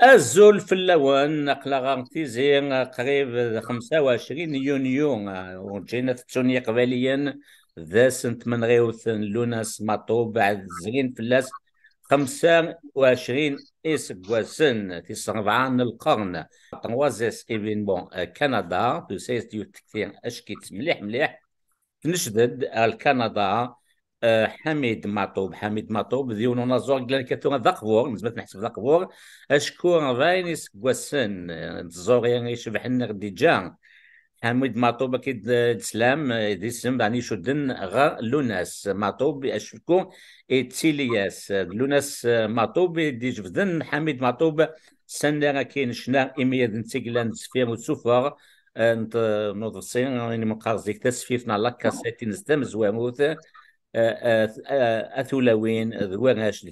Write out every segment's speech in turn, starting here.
الزول في اللون نقلا غانتيزي قريب 25 يونيو وجينا توني قبليا ذا سنت من غيوث لوناس ماطو بعد زين فلاس 25 إسكواسن في 7 القرن طنوازيس إبن بون كندا تسيس يوتكتين أشكيت مليح مليح نجدد الكندا. حميد مطوب ديون نازور قال كتو ذقبور نزمت نحسب ذقبور اشكون فاينس كواسن تزور يعني يشبح لنا غدي جان حميد مطوب اكيد تسلام دي سم يعني شدن غا لوناس مطوب اشكو تيلياس لوناس مطوب دي جفدن حميد مطوب سنة كاين شنا إمياد نتيجلان سفير وتسوفر انت نوضسين يعني مقارز ديك تسفيفنا لاكا سيتين نستم زواموت أثولوين ذواناش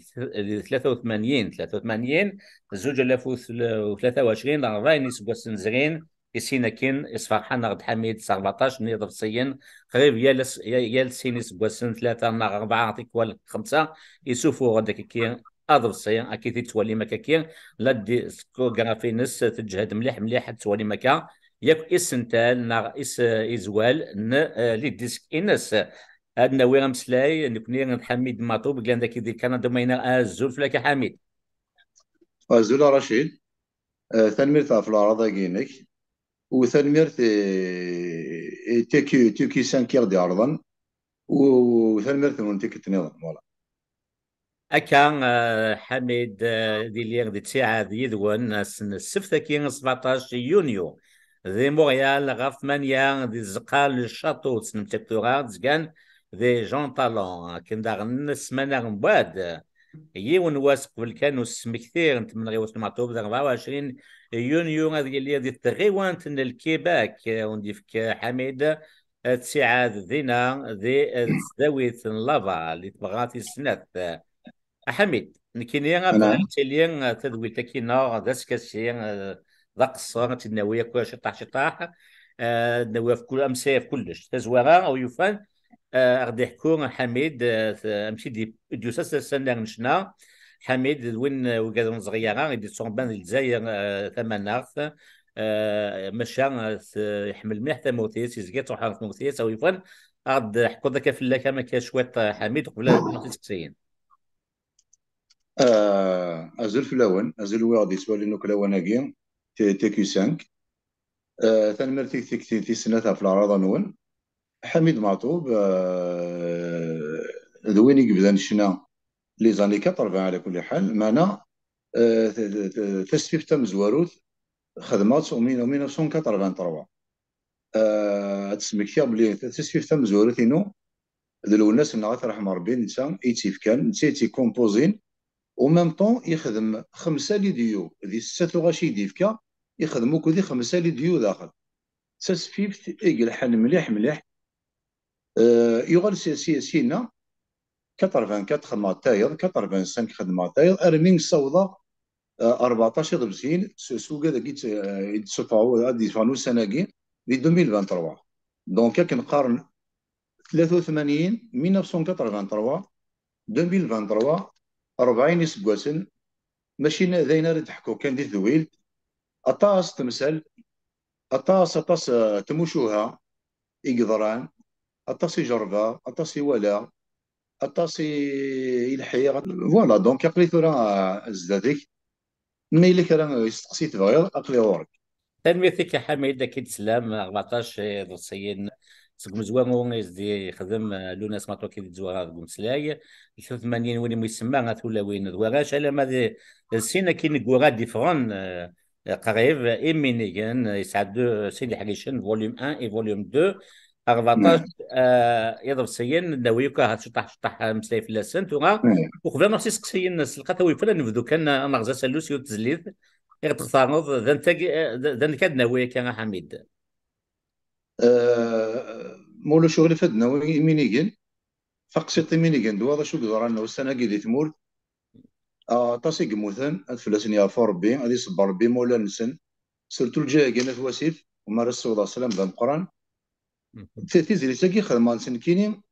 83 زوج ألاف وثلاثة وعشرين راني سبوسن زغين يسينا كين إصفحان غد حميد 17 نيض صين قريب يال سيني سبوسن ثلاثة مع أربعة عطيك ولا خمسة يسوفوا غدك كين أضف صين أكيد تولي مكا كين لدي سكوغرافينس تجهد مليح مليح تولي مكا ياك إسنتال ناغ إزوال لي ديسك إنس أدنى ويغا مسلاي نكوني نحميد مطوب قال ذاك يدير كندا ماينا الزول فلاك حميد. زولا رشيد. تنميرت في العراضة كينك وتنميرت تيكي سانكير دي عرضا وتنميرت من تيكي تنظم فوالا. أكان حميد دي ليغ دي تسعة دي يدون سن السفتة كين 17 يونيو ذي مونريال غاف مانيا دي زقال الشاطو سن تكتورات زكان ذي جون طالون كن داغن السمانة بعد يون واسق بالكان كثير انت من غير واسق معطوب 24 يونيو هذه اللي هذه التغيوان الكيباك وندي فيك حميد تسعة ذينا ذي زاوية لافا اللي تبغاتي السنة حميد نكيني أنا بغيت لي تدوي تكينا ذاك كاسي ذاك الصغار النووية كل شطاح شطاح النووية في كل أمسية في كلش تزوارا أو يفان غادي يحكوا حميد امشي دي جوساس السنة نشنا حميد وين وكادون صغيرة غادي تصوبان الجزائر ثمانية مشى يحمل مليح موتيس يزكي تروح موتيس أو يفان غاد يحكوا ذاك في الله كما كشويت حميد قبل ما تسكسين. أزل في الأول أزل ويغدي سوالي نوك الأول أجين تيكي سانك. تنميرت تيكي سنة في العراضة نون حميد معطوب. ذوين يقبل شنا لي زاني 80 على كل حال معنا. تسفيف تم زواروت خدمات ومن 1983. تسمى كثير بلي تسفيف تم زواروتينو ذو الناس اللي غترحم ربي نتا ايتيف كان نتا كومبوزين وميم طون يخدم خمسة لي ديو ذي ستة غاشي ديفكا يخدمو كودي خمسة لي ديو داخل تسفيف يقلحن مليح مليح. يغال سينا 84 خدمات تايض 85 خدمات تايض ارمين صوضة 14 ضبزين سوق هذا كيت يتصفعوا هذه فانو سناكين دي 2023. دونك كنقارن 83 1983 2023 40 يسكواسن ماشي داينا تحكوا كان دي ذويل اطاس تمثال اطاس تموشوها يقدران اطاس يجربا اطاس ولا اطاس يلحي فوالا. دونك قريت راه ازدادك مي اللي كان يستقسي تبغي اقلي ورك. تنميتك يا حميد أكيد سلام 14 روسيين سقم زوانو يزدي يخدم لونا سمعتو كي زوارا قوم سلاي 83 وين يسمى غاتولا وين دواراش على ما السينا كاين كورا ديفرون قريب إيمينيغان يسعد سيدي حريشن فوليوم 1 اي فوليوم 2 14 نعم. يضرب سيين ناويوكا هتشطح شطح مسلاي في لاسن توغا نعم. وخذا نفسي سكسيين سلقات ويفلا نبدو كان انا غزا سلوسيو تزليت غير تختار ذا انت ذا نكاد ناوي كان حميد. مولو شغل فدنا مينيجن فقسيت مينيجن دو هذا شو قدر انا والسنه كي تمول طاسي قموثن فلاسن يا ربي غادي يصبر ربي مولا نسن سرتو الجاي كانت واسيف وما رسول الله سلام ذا القران تيزري تاكي خدمان سن كيني.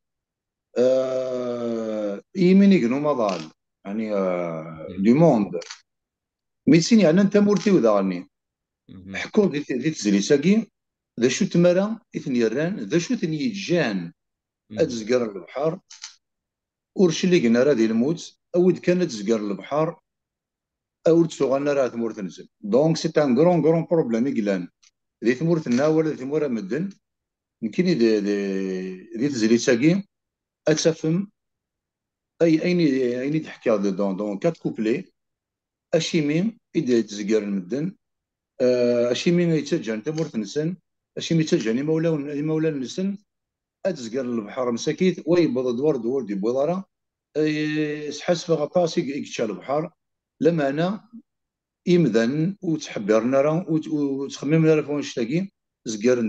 يمينيجن وما ضال يعني دي موند ميدسين يعني انت مورتي وذا غني مهم. حكوا دي تزليساكي ذا شو تمارا إثنيران ذا شو ثنيجان مهم. أتزقر البحر ورشلي قلنا راه دي الموت أود كانت تزقر البحر أود تسوغانا راه ثمور تنزل دونك سي ان كرون بروبليم يقلان ذي ثمور تناول ذي ثمور مدن يمكن ذي تزليساكي أتفهم أين تحكي دون كات كوبلي أشيمين إذا تزقر المدن أشيمين يتسجل أنت مور تنسن أشيمين يتسجل يمولا نسن أتزقر البحر مساكيت ويبض دوار دوار دي بوضارا سحس غطاس يكتشى البحر لما أنا إمذن وتحبرنا راه وتخممنا راه فون شتاكي زقر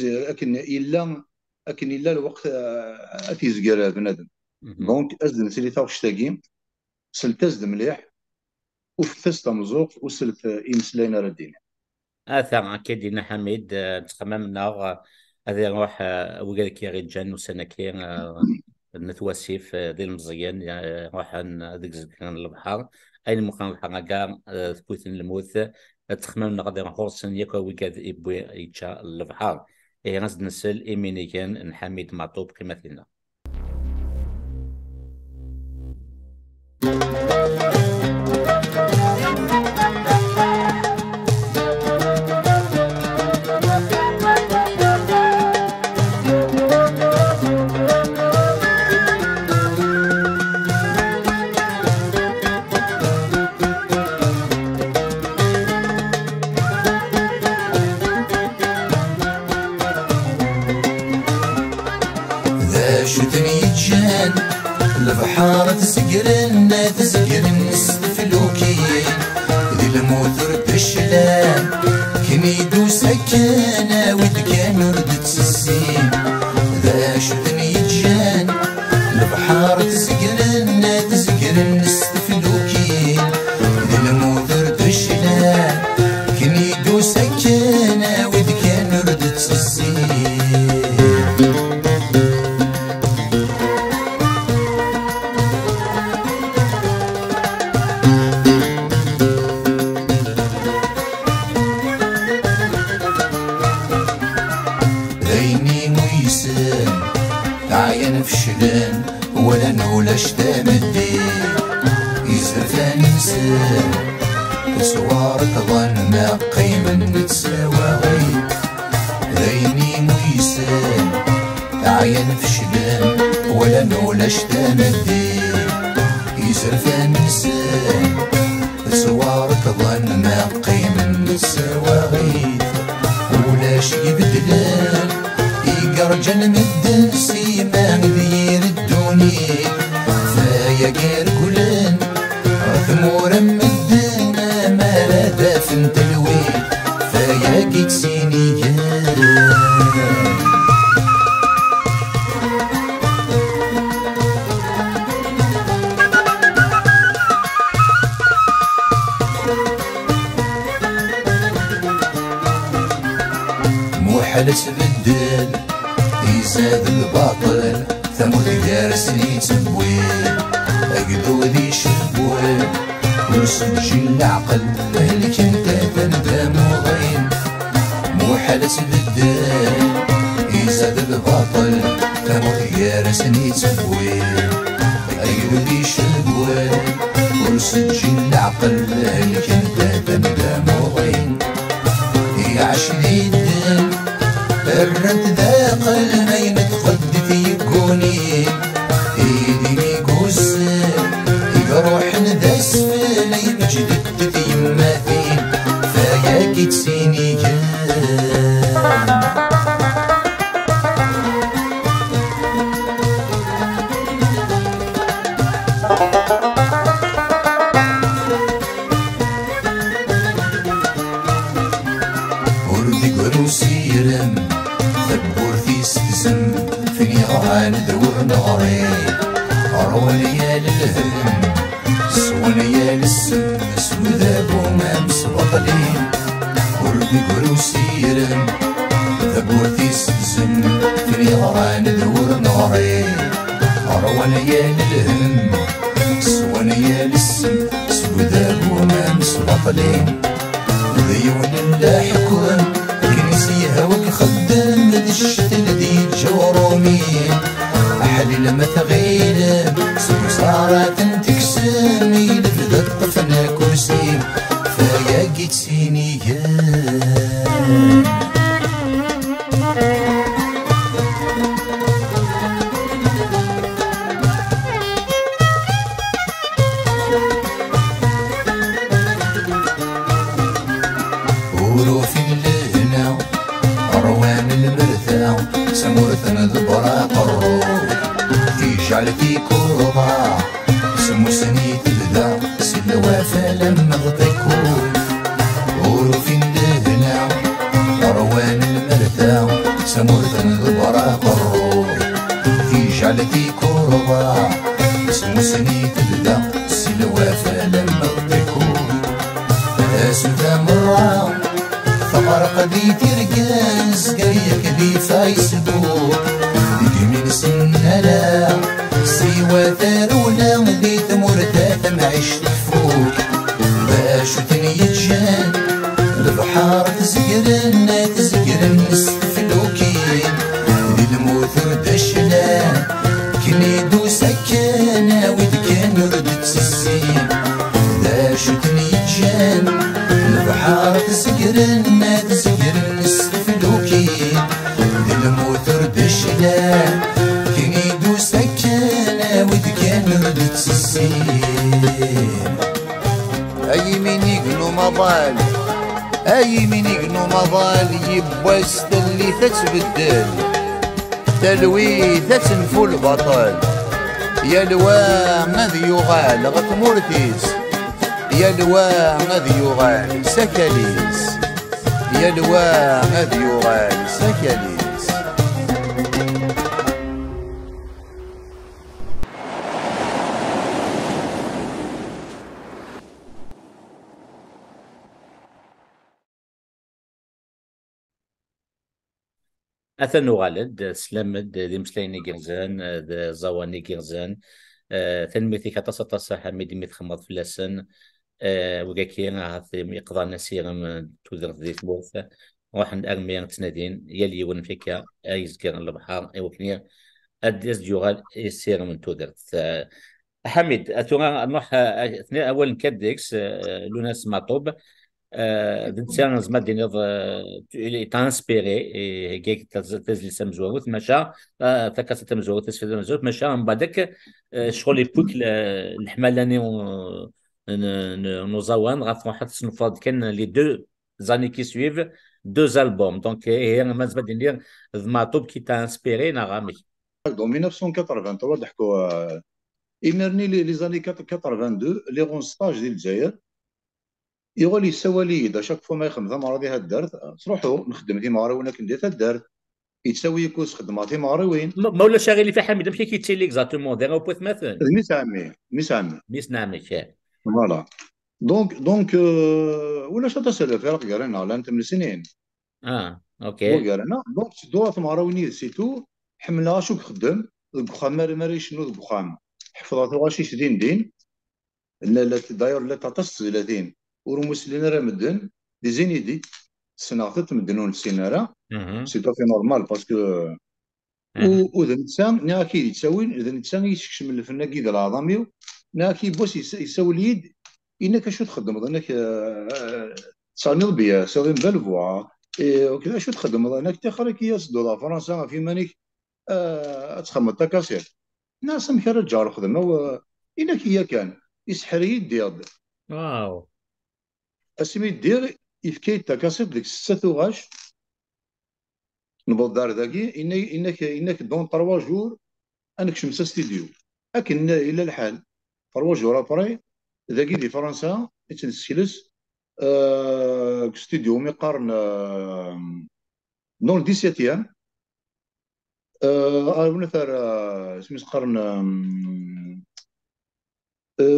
أكن إلا الوقت أتي زقر بنادم مهم. دونك أزدن سيري تاو شتاكي سلتزد مليح وفتست مزوق وسلت إمسلاينا ردين اثر اكيد حميد تخممنا هذا نروح وقال كي غير جان وسنكي نتوسيف ذي المزيان روح ذيك زكان البحر اين مكان البحر كاع ثبوت الموت تخممنا غادي نخلص ياكا وقال يبوي يتشا البحر اي غاز نسل ايميني كان نحميد معطوب قيمتنا. ذا شتني جان البحار تسقرن تسقرن السفلوكين ذي الموثر بشلان كنيدو سكانة ودكان ردت السين ذا شتني جان البحار تسقرن تسقرن السفلوكين ذي الموثر بشلان كنيدو سكانة ودكان ردت السين عين فشلان ولا نولاش تمدي يزرفان انسان تصوار تظن ما قيما نتساوى غير ذيني ويسان عين فشلان ولا نولاش تمدي يزرفان انسان تصوار تظن ما قيما نتساوى غير ولاش يبدلان يقرجن مدن سيما غير الدنيا فيا غير كلن ثمورا مدن ما لا دافن تلوين فيا كيت سينيان محال تبدل يزاد الباطل ثمود جارسني تبويل أقدو ذي شبويل ورسجي العقل مهلك انت تندم وضين محال تبدل يزاد الباطل ثمود جارسني تبويل أقدو ذي شبويل ورسجي العقل مهلك انت تندم وضين يعش ذي الدم الرد ذاق المين تخد في كوني ايدي ميقوسن يروح ذا اسفل يمجد في يماثين فيا كيت سينيان وردي قرو سيرم ثبور في ستزم فيني غان دور نغري أروانيا للهم سوانيا للسم سوذاب ومامس بطلين وردي قرو سيرم ثبور في ستزم فيني غان دور نغري أروانيا للهم سوانيا للسم سوذاب ومامس بطلين عطلين ذيون اللاحكون كنيسيها وكخدم الشتل ذي الجورومين أحلي لما تغيلم سمسارات تكسم يلفد الطفنا كرسي فيا قيت سينيان ورو في اللهنا روان المرثا سمورثنا ذبرا قرو تيجعل في كورضا سمو سني تبدا سلوافا لما غطيكو ورو في اللهنا روان المرثا سمورثنا ذبرا قرو تيجعل في كورضا سمو سني تبدا سلوافا لما غطيكو سودا مرة فقرق ذي ترقاز قريك ذي فايسبوك ذي من سنلا سيوا ثارولا ذي ثمور ثاث معيش تفوك باشو تنيتجان البحار تزقرن تزقرن نستفلوكين ذي الموثر دشلان كنيدو سكانا ويد كان يردد سسين باشو تنيتجان البحار تزقرن تزقرن نستفلوكين ذي الموثر دشلان كنيدو سكانا ويد كان يردد سسين أي من يقنو مضال أي من يقنو مضال يبواس اللي تتبدل تلوي تتنفو البطل يلوى مذ يغال غتمورتيس يلوى مذ يغال سكاليس يلوى مذ يغال سكاليس أثنو غالد سلامد ذي مسلايني جرزان ذا زواني جرزان تنميثي كتصطى حميد ميت خمض في اللسن وكاكي هاثي يقضى نسير من تودر ذي ثبوث واحد أرميان تنادين يلي ون فيكا أيز كيرن البحر أيوكنير أديز جوغال يسير من تودر حميد أتوغا نروح أول كدكس لوناس مطوب دنسيان زماد دينيض إلي تانسبيري هيك تزلي سمزوروت مشا تكاسة تمزوروت تسفيد مزوروت مشا من بعدك شغل يبوك الحملاني نوزاوان غاف واحد سنفرد كان لي دو زاني كي سويف دو ألبوم دونك هي ما زماد دينير زماطوب كي تانسبيري نغامي دون 1983 ضحكوا إمرني لي زاني 82 لي غون ستاج ديال الجزائر يغولي يسوالي دا شاك فوا ما يخدم ذا مرضي هاد تروحوا نخدم في ماروين كندير هاد يتساوي يكوس خدماتي ماروين مولا شاغلي في حميد مشي كيتسيلي اكزاكتومون داير بوث مثلا ميس عامي فوالا دونك ولا شتا سلف يا راه قالنا لا انت من سنين اوكي قالنا دونك دوات مارويني سيتو حملها شو خدم البخام ماري شنو البخام حفظات غاشي شدين دين لا داير لا تاطس 30 ورموس لنا راه مدن دي زينيدي السنه تمدنون السيناره سي تو في نورمال باسكو وذا الانسان ناكي يتساوي اذا الانسان يشكش من الفن كي العظاميو ناكي بوس يساوي اليد انك شو تخدم انك تصاني بيا ساوي بالفوا وكذا شو تخدم انك تخرج ياس دولار فرنسا في مانيك تخمم تكاسير ناس مكرر جار خدمه انك هي كان يسحري ديال واو اسمي دير يفكي تكاسير ديك 6 غاش نبض دار ذاكي انك دون 3 جور انك شمس ستوديو لكن الى الحال 3 جور ابري ذاكي دي فرنسا يتنسكلس ستوديو مقارن دون 17 مثلا اسمي قرن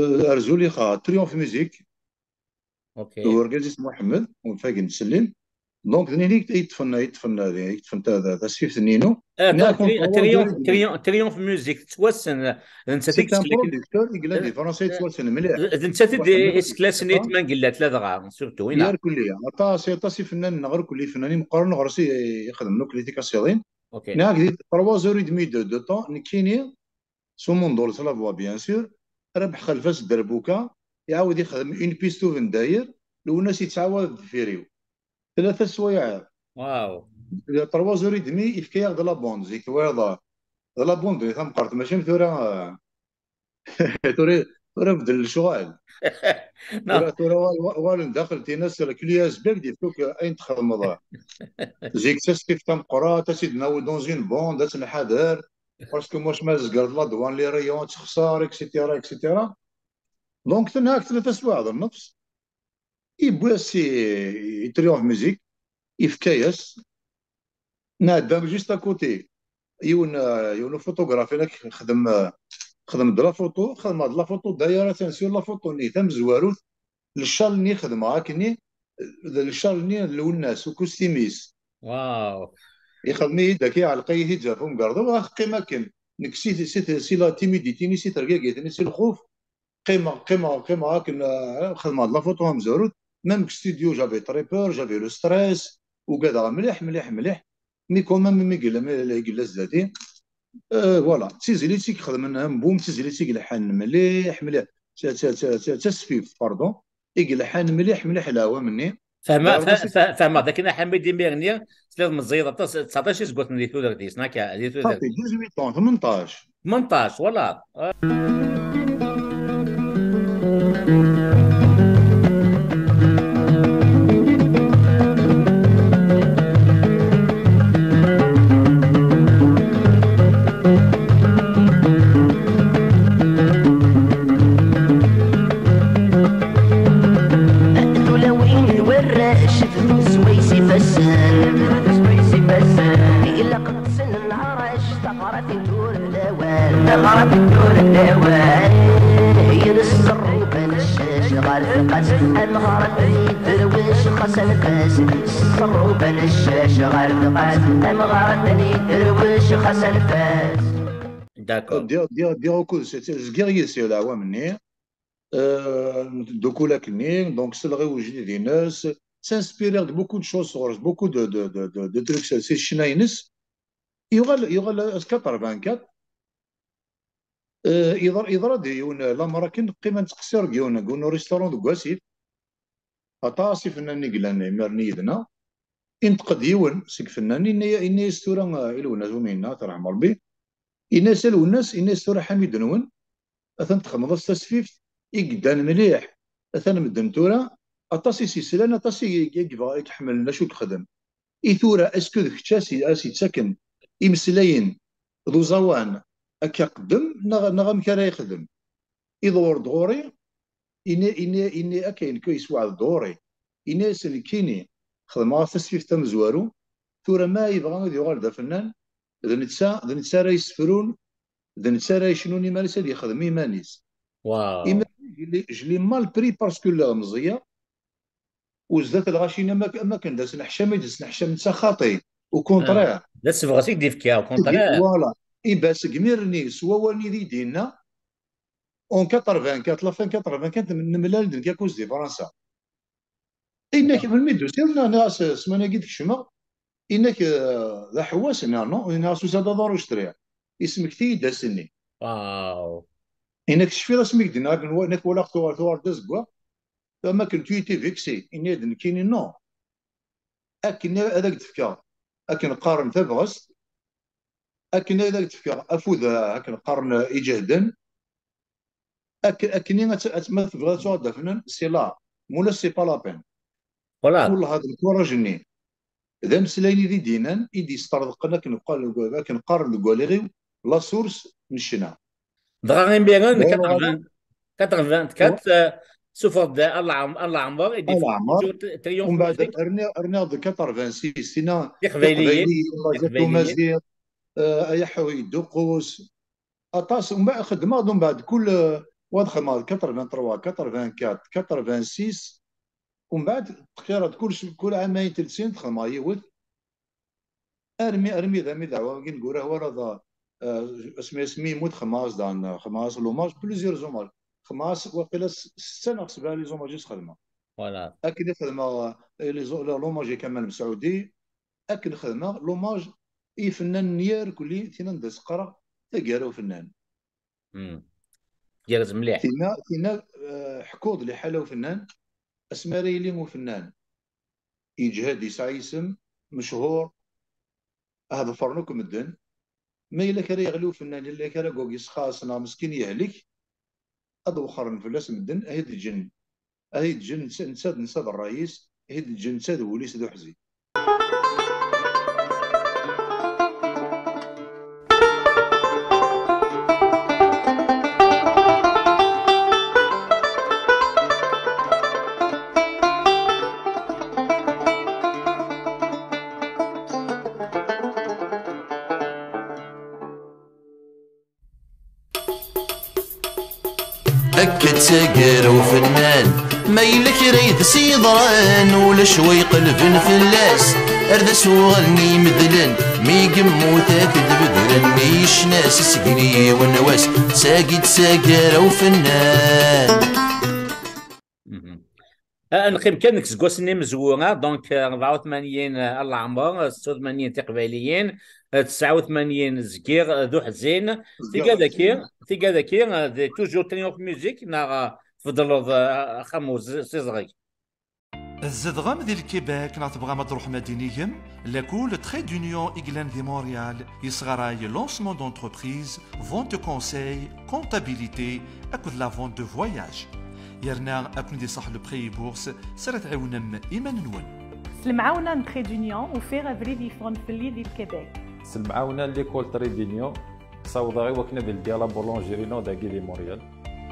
ارزولي خا تريومف ميوزيك اوكي ورجال اسمه محمد وفاقن تسلم دونك ذني يتفن تسفيف نينو نا كون 3 زور دمي. تريومف ميوزيك توسن انت سي ان تكسلك بروديكتور يقلا دي فرنسا يتوسن مليح. انت تدي واحد اسكلاسنيت ما قلت لا دغا سورتو وين. يار كلية طاسي فنان نغير كل فنانين مقارن غرسي يخدم نو كريتيكا سيغين. اوكي نا قديت 3 زور دمي دو طون نكيني سومون دول سلا فوا بيان سور. ربح خلفاس دربوكا يعاود يخدم اون بيستو فين داير الناس يتعاود فيريو 3 سوايع. واو 3 زور دمي يفكيا د لا بوند زيك واضح د لا بوند ثم قرط ماشي ثورة ثورة بدل الشغل. ثورة نعم. والن داخل تيناس كلياس باك دي فوق اين تخدم زيك كيف تنقرا تسيد ناود دون زين بوند تنحدر باسكو واش ما زقرت لا دوان لي ريون تخسر اكسيتيرا اكسيتيرا. دونك تنهاك 3 سوايع النفس يبواسي يتريون في ميوزيك يفكايس نادم جيست اكوتي يون فوتوغراف هناك خدم د لا فوتو خدم د لا فوتو دايره تنسير لا فوتو ني تم زواروث للشال ني خدمه هاكني للشال ني الناس وكوستيميس واو يخدمي يدك يعلقي هيجا فهم قرضو قيمه كن نكسي سي لا تيميديتي ني سي ترقاقيت سي الخوف قيمه هاكن خدمه د لا فوتو هم زواروث ميم ستوديو جافي تري بور جافي لو ستريس وكذا مليح مليح مليح مي كومام مي قلا زادي. فوالا تيزيليتيك خدم منهم بوم تيزيليتيك لحان مليح مليح تسفيف باردون يلحان مليح مليح الهوا مني. فما ذاك حميد ميغني سلام مزيد 19 سكوت ندير ثلاث ديس ناكا دير صافي 18 18 18 ولا غرب الدور الدوان ينسر بين الشاش غرفقت المغرب يدرويش خسن فاس السر بين الشاش غرفقت المغرب يدرويش خسن فاس. داكور ديرو كود زكيري سي العوا مني دوكو لاكني دونك سلغي وجدي دي ناس سانسبيرير دو بوكو دو شوز بوكو دو تروك سي شناينس يغال 84 يضرا ديون لامراكن قيمه تقصير ديون كونو ريستورون دو كواسيف اطاسي فنان نقلان مرني يدنا انتقد يون سيك فنان اني يستورا الونا زومينا ترحم ربي الناس الوناس الناس ترى حميد نون اثن تخمض التسفيف يقدان مليح اثن مدن تورا اطاسي سلسله اطاسي يحمل شو تخدم ايثورا اسكو ذك تشاسي اسي تسكن يمسلاين ذو زوان اكا قدم نغم كان يخدم يدور دغوري اني اكاين كيس واحد دوري الناس اللي كيني خدمه تسفيف تم زوارو ثورا ما يبغى يغال دا فنان ذا نتسا راه يسفرون ذا نتسا راه يشنوني ماليس اللي يخدم ايمانيس واو جلي مال بري باسكو لا مزيه وزدت الغاشينا ما كان داس نحشام يدس نحشام نتسا خاطي وكونترير لا سفغاسيك ديفكيا وكونترير فوالا باس كميرني سواوني دي دينا اون 84 لا فان 84 من ملال ديال كوز دي فرنسا انك من ميدو سيرنا ناس سمانا قيد كشما انك ذا حواس نو ناس زاد دارو اشتريها اسمك تي داسني واو انك شفي راسمك دينا انك ولا ثوار دزقوا فما كنت تي فيكسي اني كاينين نو اكن هذاك تفكا اكن قارن تبغس اكن هذاك تفكا افوذ اكن قارن يجهدن اكني ما تبغى تقعد فنان سي لا مولا سي با لا بين ولا كل هذا الكوراجني اذا مسلايني دي دينان يدي استرزقنا كنقارن كواليغي لا سورس نشنا دغا بيان 84 سوفر دا الله عمر يدي ومن بعد ارنا د 86 سنه يقبيليه مازيغ يحوي دوقوس اطاس ومن بعد خدمه من بعد كل واحد خدمه 83 84 86 ومن بعد تقيرات كل عامين 3 سنين تخدم يود ارمي دعوه كي نقول هو راه اسمي يموت خماس دان خماس لوماج بليزيور زوماج خماس وقيلا 6 ناقص 7 لي زوماج خدمه فوالا. اكيد خدمه لوماج كمال مسعودي اكن خدمه لوماج اي فنان نيار كلي تينا ندس قرا تقارو فنان ديال مليح تينا حكوض اللي حاله فنان اسماري لي مو فنان يجهد يسعى اسم مشهور هذا فرنوك مدن ما الا كان يغلو فنان الا كان كوكيس خاصنا مسكين يهلك هذا وخر فلاس مدن هيد الجن هيد الجن نساد الرئيس هيد الجن نساد وليس ذو حزي. أكد ساقر وفنان ما يلك ريد سيضران ولا شوي قلب فلاس أردس وغني مدلن ميقم موتات بدرن نيش ناس سقني والنواس ساقد ساقر وفنان. نقيم كانك زكوسني مزوره دونك 84 العمر 86 تقباليين 89 زكير ذو حزين في كذاكي توجور تريوف ميوزيك نا تفضلوا خموز سيزغي الزدغم ديال الكيباك نتبغى ما تروح مدينيهم لاكول تري دونيون إغلان دي مونريال يصغراي لونسمون دونتربريز فونت كونساي كونتابيليتي أكد لا فونت دو فواياج يرنا أكون دي صح لو بري بورس سرت عاونم إيمان نون سلمعاونا نتري دونيون وفيغ افريدي فون فلي ديال الكيباك سلمعاونا ليكول تري دونيون صوضاغي وكنا ديال بولونجيرينو داكي دي موريال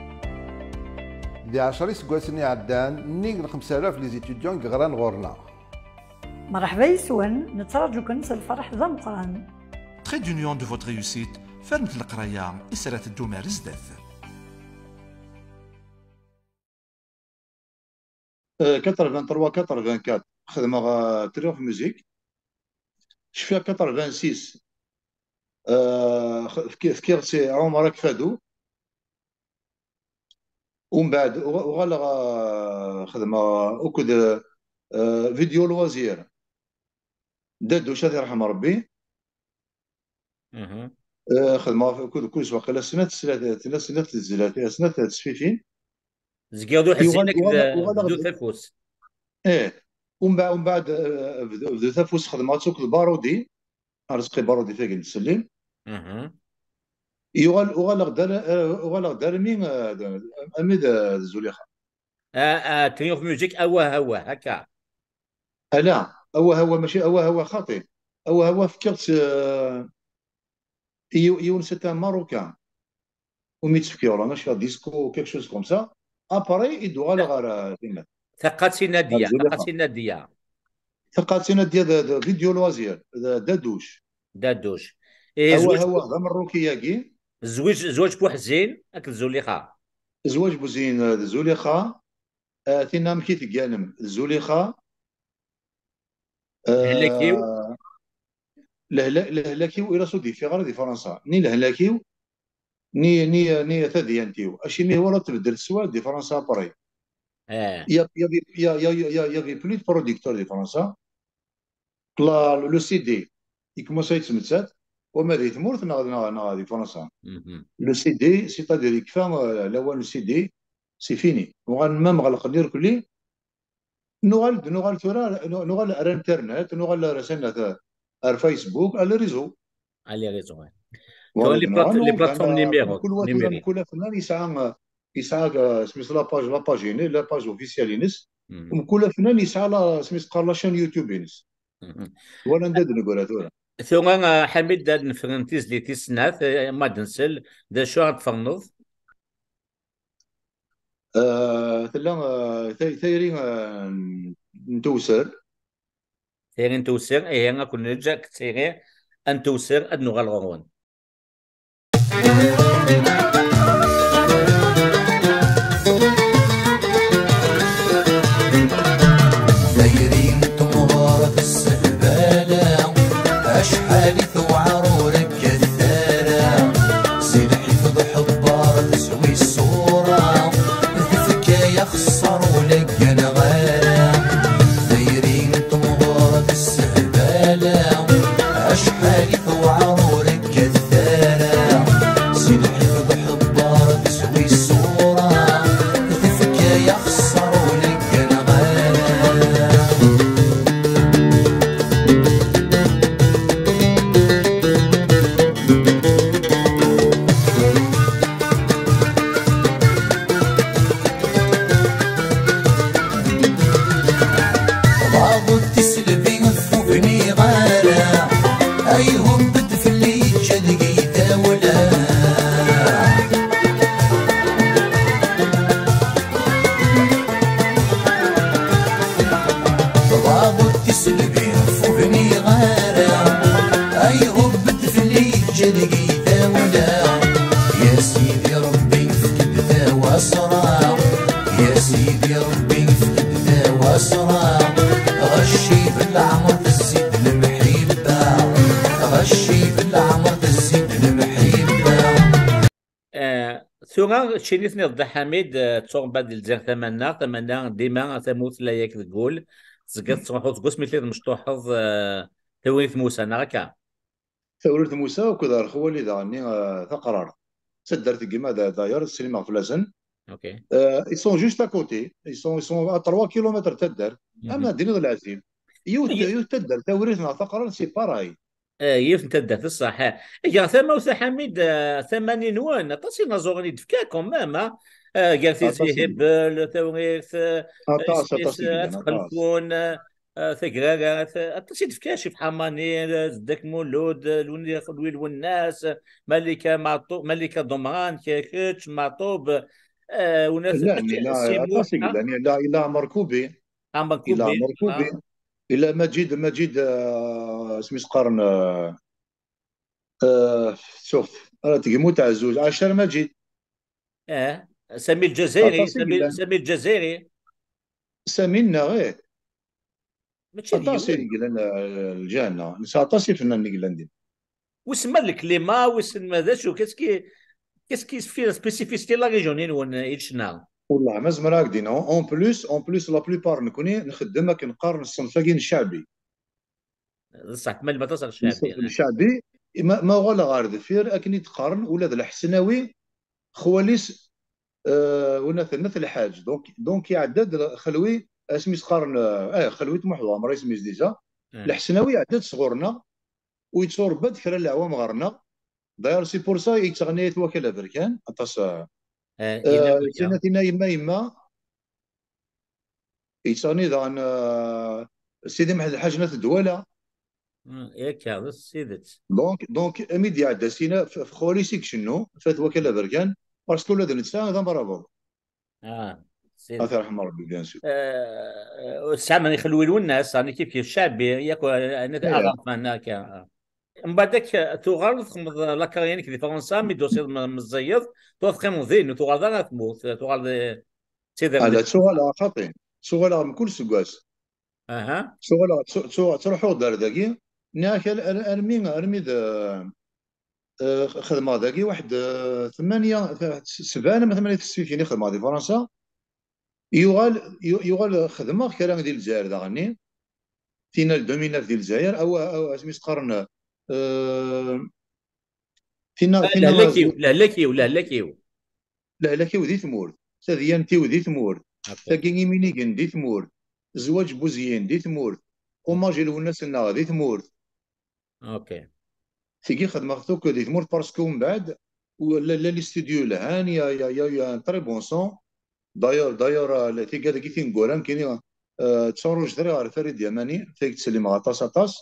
دي 10 سكواسني عدان نيك 5000 لي زيتيديون غران غورنا. مرحبا يسون نتراجوكن الفرح ذا مقران. تري دونيون دو فوت ريوسيت فرمت القرايه اسرات الدومار زداف 83 84 خدمه تريوف ميوزيك شفيها 86 في كيرتي عمرك فادو ومن بعد وغالا خدمه وكد فيديو لوازير دادو شادي رحم ربي خدمه كل واقيلا سنه سنه تسفيفين زكيردو حسينك بدو تفوس ومن بعد بدو تفوس خدماتو البارودي رزقي بارودي فيك نسلم يغال دار مين اميد زوليخا تريوف ميوزيك هو هكا لا هو ماشي هو خاطئ هو فكرت يون سيت ماروكان وميتسكيورا ماشي ديسكو كيك شوز كوم سا اباري يدو غير فيلم ثقاتي ناديه فيديو لوازير دادوش هو مروكي زواج بوحزين اكل زوليخا زواج بوزين زوليخا تينا مكيت كانم زوليخا لهلاكيو الى سودي في غير دي فرنسا ني لهلاكيو ني ثديانتيو اشي مي هو تبدل السواد دي فرنسا بري يا بلو بروديكتور دي فرنسا لو سي دي يكمل يتمتات وما دي تمورت نا دي فرنسا لو سي دي سيتادير يكفى الاول سي دي سي فيني وغان مام غلق ندير كلي نوغال تورا نوغال على الانترنت نوغال رسالنا على فيسبوك على ريزو لي بلاتفورم نيميرو كل فنان يسعى سميت لا باج اوفيسيال ينس وكل فنان يسعى سميت قال لاشين يوتيوب ينس وانا ندير نقول تورا ثم حميد داد نفرنتيز لي تيسنات ما دنسل دا شو تفرنض ثيرين نتوسر ايه انا كنا نرجع كثير ان توسر ادنو غالغون لقنا غالا دايرين تمغور بالسهبالة أشحال وعرورك كثالة سيد حفظ حبار تسوي الصورة تفكى يخسر ولقنا غالا بعض تسلبي وفوقني غالا أيهم بدف اللي لقيته ولا بعض تسلبي وفوقني غالا أيهم بدف اللي لقيته ولا يا سيدي ربي فقدته واسرع يا سيدي ربي فقدته واسرع غشي بالعمر تزيد المحبة غشي بالعمر تزيد المحبة ثم شينيثني ضد حميد تصون بعد الجزائر ثمنا ديما ثموت لا ياك تقول تزقت تروحو تقول مثل مشطوحظ تويث موسى ناكا ثورة موسى وكذا هو اللي دعني ثقرار تدرت كيما داير السينما فلازن اوكي ils sont juste à côté ils sont à 3 كيلومتر تدر اما ديني العزيم يوت تدر ثورتنا ثقرار سي باراي يف تدت الصح يا ثما وثا حميد 80 وان تصير زورني دفكاكم ماما قالت سي هبل ثوريث تخلفون ثقراقا تصير دفكاشي في حماني زدك مولود لوني والناس ملكه معطوب ملكه ضمران كيكتش معطوب وناس لا لا مركوبي إلا مجيد اسمي قرن شوف أنا تقيمو تاع الزوج عشر مجيد سمي الجزائري سمي الجزائري سمينا غير ماشي عطاسي الجنة عطاسي فنان نقلندي وسمى الكليما وسمى ذا شو كيسكي في سبيسيفيستي لا ريجونين وين يتشنا والله ما زمر هكذا اون بلوس لا بلوبار نكوني نخدم كنقارن الصنف الشعبي صح ما تصل الشعبي ما غلا غير دفير اكني تقارن ولاد الحسناوي خواليس مثل الحاج دونك يعدد خلوي اسمي قارن خلوي محضر عمري اسمي ديجا الحسناوي عدد صغورنا ويتصور بد كرا العوام غارنا داير سي بور سا يتغنيت وكاله بركان اطاس سنتنا يما يتصاني دان سيدي محمد الحاج ناس الدوله ياك هذا سيدت دونك اميدي عدا سينا في خواليسيك شنو فات وكاله بركان باسكو ولاد النساء هذا مرابط الله يرحم ربي بيان سور الساعه ما يخلوا الناس يعني كيف الشعب ياكل انا اعرف هناك من بعدك تغلط لا كارينيك دي فرنسا مي دوسي مزيض توثق ذين وتغلط تموت تغلط سيدي هذا سؤال خاطئ سؤال من كل سكاس سؤال تروحوا دار داكي ناكل ارمي خدمه داكي واحد 8 7 ما 8 تسفيكيني خدمه دي فرنسا يغال خدمه كلام ديال الجزائر داغني فينا الدومينات ديال الجزائر او اسمي تقارن فينا لكيو دي ثمور سذيانتي ودي ثمور تاكيني مينيكن دي ثمور زواج بوزيين دي ثمور وماجي الناس النا دي ثمور اوكي تيجي خدمه توك دي ثمور باسكو من بعد ولا لي ستوديو لهان يا تري بون سون داير تيجي داكي تينغوران كاين تصورج دري على فريد يماني فيك تسلم غطاس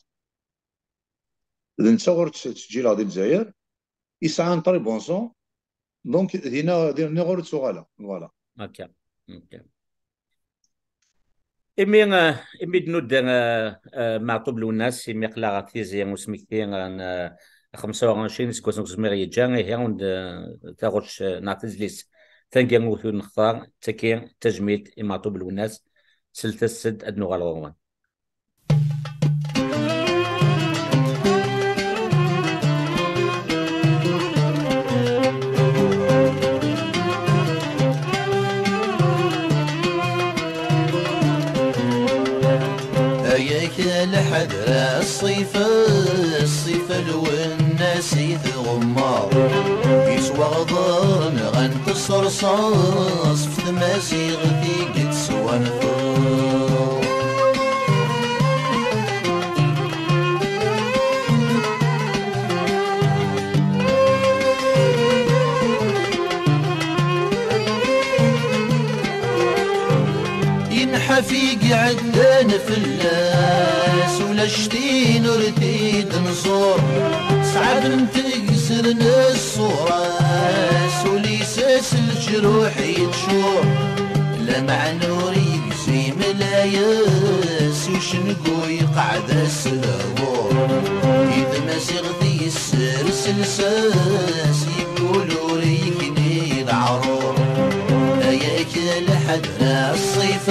نتصور تسجيل هذه الجزائر يسعى طري بونسون دونك هنا نغور تسوغالا فوالا اوكي امي دنود معطوب الناس امي قلاغا تيزي وسميكتين 25 سكوسن زميري جاني هي عند تاغوش نعتزليس ثانكي نوثو نختار تكين تجميد معطوب الناس سلتسد ادنو غالوان هياك الحدرة الصيف الوناس يتغمر يسوى غضرن غنت رصاص في تماسيغ ثيقت سوى نفر حفيق عدان فلاس ولا شتين ورتيد نصور صعب نتكسر الصراس وليساس الجروح يتشور لا معنور يقسي ملاياس وشنقو يقعد السلابور إذا ما صيغتي السر سلساس يقولوا ريكني العرور هياك الحدنا الصيف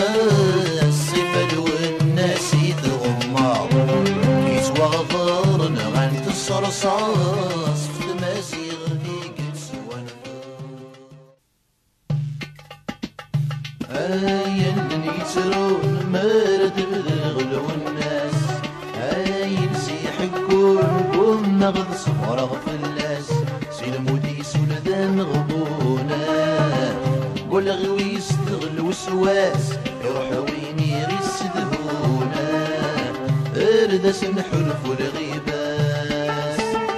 الوناس يتغمر يسوى غفرن غنت الصرصاص في تماسيغ ذيك سوى اللي يترون مرد بغلو الناس ينسيح كون نغض صفر غفلاس سيلموديس ولدا مغبونا قول غوي يستغل وسواس يروح وين يغيس دهونا اردس نحلف والغيباس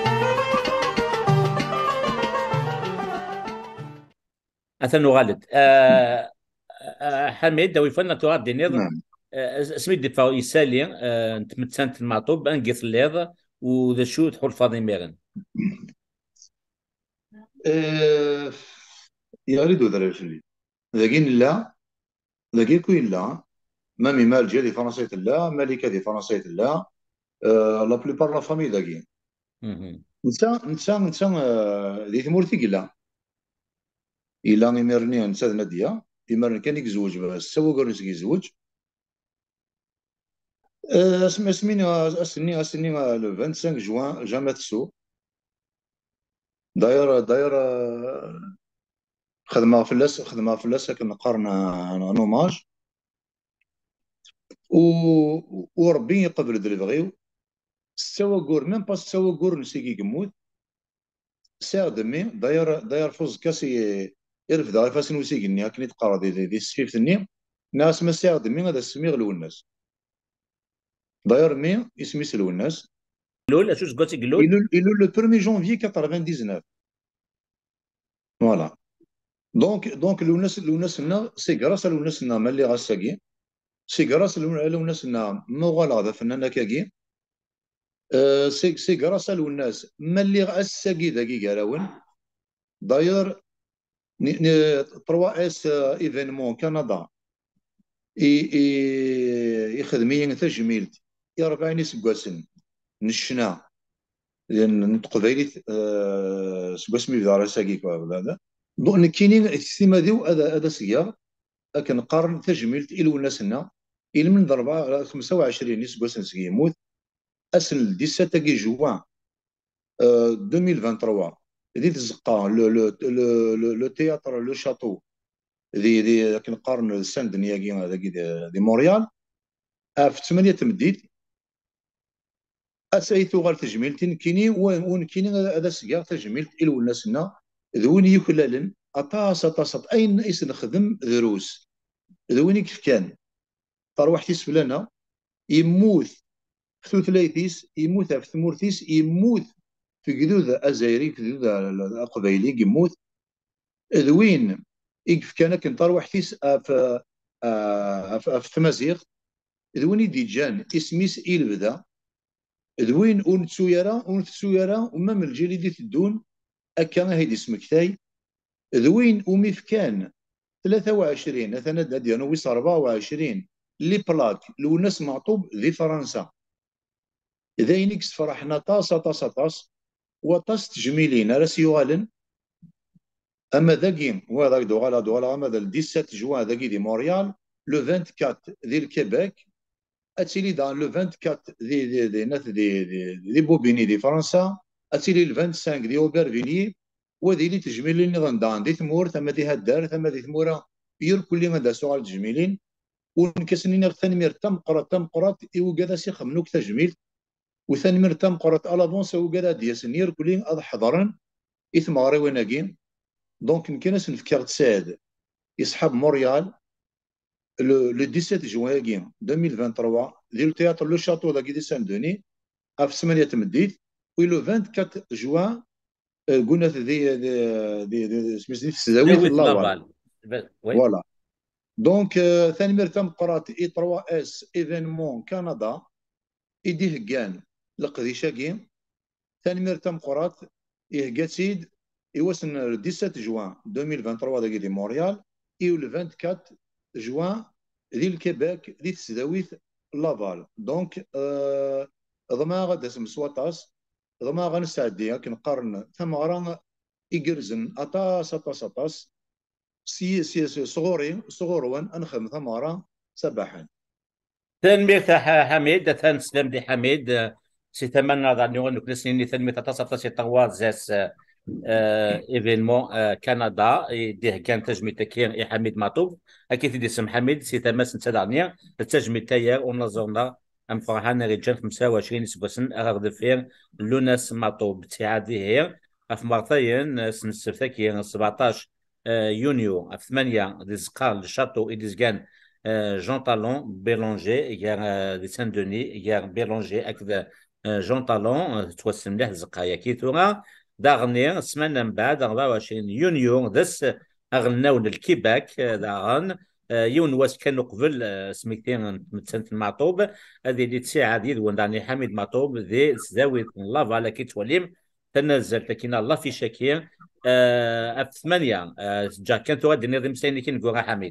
أثنو غالد حميد دوي فنا تغاد دي نيض نعم. سميت دي فاو يسالي نتمتسانت المعطوب انقيث الليض وذا شو تحول فاضي ميغن يريد ذا الشيء لكن لا لكن كوين لا مامي مالجي دي فرنسية لا مالكة دي فرنسية لا لا بلوبار لا فامي داكين نتا دي ثمورتي لا إلا إمرني نتا نادية إمرني كان يتزوج بس سوا قرنس يتزوج اسميني لو 25 جوان جامع تسو داير خدمة فلاس كنقارن نوماج وربي يقبل اللي بغيو سوا قور ميم با سوا قور نسيكي يموت ساعة دمي داير فوز كاسي يرفد غير فاسن وسيكني هاكني تقرا دي السفيف النيم ناس ما ساعة دمي هذا السميغ الوناس داير مي اسمي الوناس لول اشوش قلتي قلول إلو لو 1 جونفي 99 فوالا دونك الوناس لنا سي غراس الوناس لنا مالي غاساكي سي غراس الوناس لنا موغالا هذا فنان كاكي سي غراس الوناس مالي غاساكي داكي كراون داير 3 اس ايفينمون كندا يخدمي تجميلت يا 40 سكواسن نشنا نتقبيلي سكواسمي في دار ساكي هذا دونك كاينين السيما ديو هذا سيار كنقارن تجميلت الى الناسنا الى من ضربه 25 سكواسن سكي يموت اسن 17 جوان 2023 دي تزقا لو تياتر لو شاتو دي كنقارن سان دنياكي هذاك دي مونريال في 8 تمديد اسايتو غير تجميلتين كيني وين كاينين هذا سيار تجميلت الى الناسنا ذوين يكلالن اطاس اين ايس نخدم دروس ذوين كيف كان تروح تيس فلانا يموت في ثلاثيس يموت في ثمورتيس يموت في جدود ازايري في جدود قبايلي يموت ذوين كيف كان تروح تيس في تمازيغ ذوين ديجان اسميس بدا ذوين ونتسويرا وما من الجيل دي تدون أكا هيدي اسمكتاي ذوين وميفكان 23 مثلا ديال نويس 24 لي بلاك لو ناس معطوب ذي فرنسا ذاينكس فرحنا طاس وطاس تجميلين راس يوالن اما ذاكي هو ذاك دوغالا اما ذا 17 جوان ذاكي دي مونريال لو 24 ذي الكيباك اتيلي دان لو 24 دي بوبيني دي فرنسا اتيلي ال 25 دي اوبرفيني وذي اللي تجميلين نظام دان دي ثمور ثم دي هدار ثم دي ثموره يور كل ما دا سؤال تجميلين ونكسنين ثاني مير تم قرات وكذا سي خمنوك تجميل وثاني مير تم قرات الافونس وكذا دياسنير كلين اض حضرن اثماري وناكين دونك نكنس نفكر تساعد يسحب موريال le 17 juin 2023 ديال التياتر لو شاتو داكي دي سان دوني في 8 تمديد و لو 24 جوان قلنا دي سميتو تسداويت لافال فوالا دونك ثاني مير تم قرات اي 3 اس ايفينمون كندا يديه كان لقديشا كيم ثاني مير تم قرات يهكاتيد يوصل 17 جوان 2023 داكي دي مونريال اي لو 24 جوان ديال الكيباك دي تسداويت لافال دونك ضما غادا اسم سواطاس ضما غنستعدي كنقارن ثمارا يقرزن اطاس سي صغورين انخم ثمارا صباحا تنمية حميد تنسلم دي حميد سي تمنى ظني انك نسني تنمية تصفت سي طوازاس ايفينمون كندا ديه كان تجمي تكير اي حميد مطوب اكيد دي اسم حميد سي تماس نتدعنيا التجمي تاير ونظرنا ام فرحان رجال 25 سبوسن اغرد فير لوناس مطوب تعادي هي في مرتين سنسفتكي 17 يونيو في 8 ديزقار لشاتو إديزغان جون طالون بيلونجي يا دي سان دوني يا بيلونجي اكد جون طالون توسم له زقايا كيتورا داغني سمانه من بعد 24 يونيو دس اغناون الكيباك داغن يون واس كانوا قبل سميتين متسنت المعطوب هذه اللي تساعد يدون داني حميد معطوب ذي زاويه لافا لكي توليم تنزل تكينا الله في شكير في 8 جا كانت غادي نظام سيني كي نقول حميد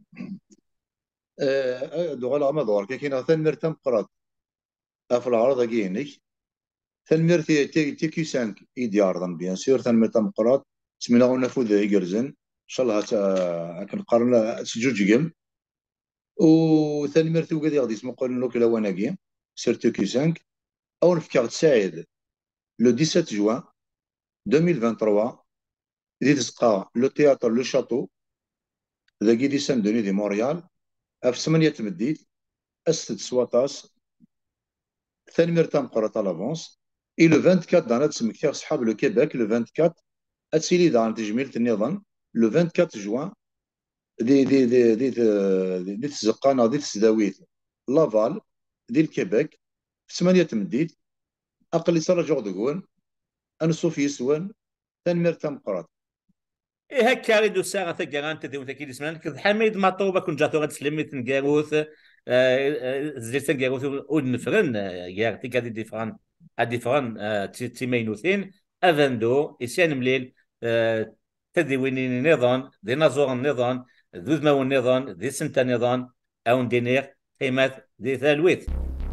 دوغالا ما دور كاين ثان مرتم قرات في العرض كاينك ثان مرتي تي كي 5 ايديار بيان سور ثان مرتم قرات سمينا ونفوذ يقرزن ان شاء الله كنقارن جوج كيم وثاني مرتي وكادي غادي اسمو قول لك لا وانا كيم سيرتو كي 5 او نفكر تساعد لو 17 جوان 2023 دي تسقى لو تياتر لو شاتو ذاكي دي سان دوني دي مونريال في 8 تمديد أسد سواتاس ثاني مرتم قرات لافونس اي لو 24 دانا تسمكتير صحاب لو كيباك لو 24 اتسيلي دان تجميل النظام لو 24 جوان دي تزقانا دي تسداويت لافال دي الكيباك في 8 تمديد اقل صار جوغ دكون انسوف يسوان ثاني مرتم قرات إيه هكا ريدو ساعة تقرانت ذي وتكيد اسمان كذ حميد مطوبة كن جاتو غاد سلمي تنقاروث زيت تنقاروث ودنفرن يار تيكادي ديفران الديفران تيمينوثين أفندو إسيان مليل تدويني نظام ديناصور النظام ذوذ ماو النظام ذي سنتا نظام أو دينير قيمات ذي ثالويث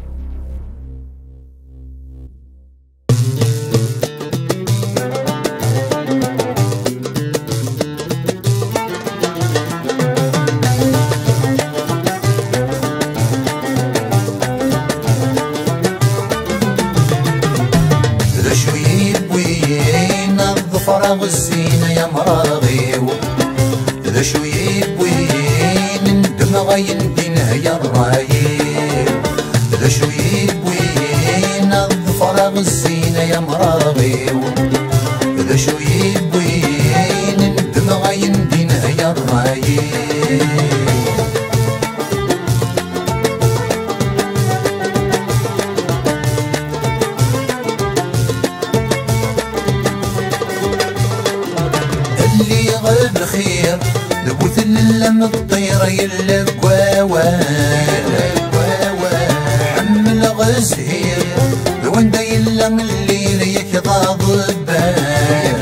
فراغ الزينة يا مراغيو ذا شو يبوين ندمغ يندينه يا الرايب ذا شو يبوين فراغ الزينة يا مراغيو ذا شو يبوين ندمغ يندينه يا الرايب بالخير لبوث اللم الطيرة يلا بواوان حمل غزهير لوين دا يلا من الليل يكضى ضبان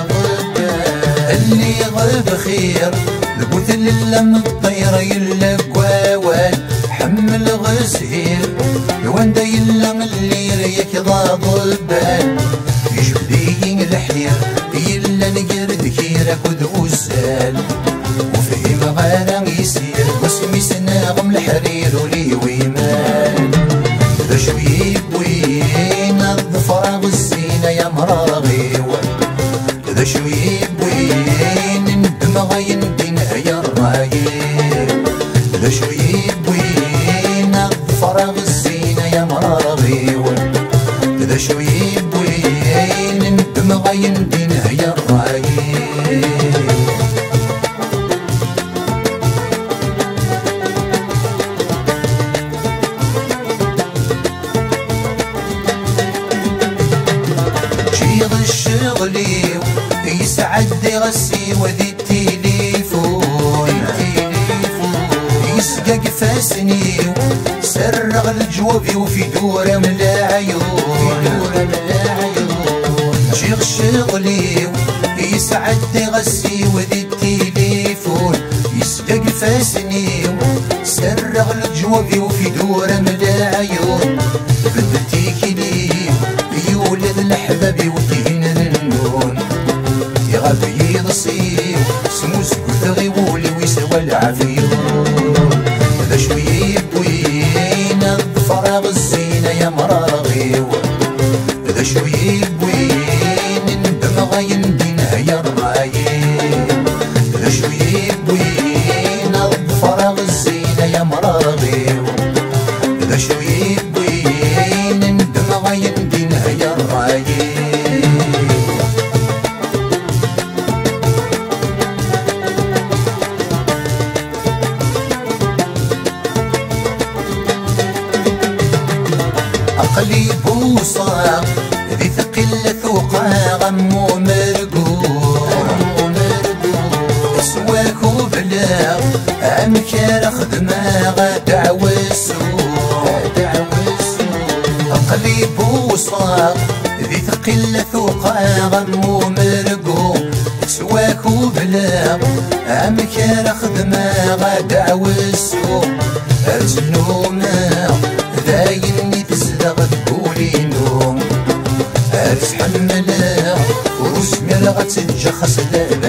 اللي غل بخير لبوث اللم الطيرة يلا بواوان حمل غزهير لوين دا يلا من الليل يكضى ضبان يجبدي الحير يلا نقرد كيرك ودوزال وفهم غانا يسير واسمي سناغم الحرير ولي ويمان ذا شو يبوين الظفراغ الزينة يا مراغيو ذا شو يبوين ندمغ يندينه يا الرايب ذا شو يبوين غسي وذي التليفون يسقى قفاسني سرغ الجوابي وفي دورة من العيون شيخ شغلي يسعد غسي وذي التليفون يسقى قفاسني سرغ الجوابي وفي دورة من العيون بدلتيك لي يولد الحبابي وكين النون يغبي يضصي سمو سكوت غيولي ويسوى العافيون هذا شوي بوين الفراغ الزينة يا مراغيو هذا شوي بوين الدمغ يندينها يا الرايين هذا شوي بوين الفراغ الزينة يا مراغيو هذا شوي بوين الدمغ يندينها يا الرايين عقلي بوصة ذي ثقل ثوقها غمو مرقوم اسواك وبلاغ امكار خدمة غدا وسوق عقلي بوصة ذي ثقل ثوقها غمو مرقوم اسواك وبلاغ امكار خدمة غدا وسوق ارزنوما دايني تزدغ تقولي نوم ارز حملا ورسمي لغا تنجخ سلام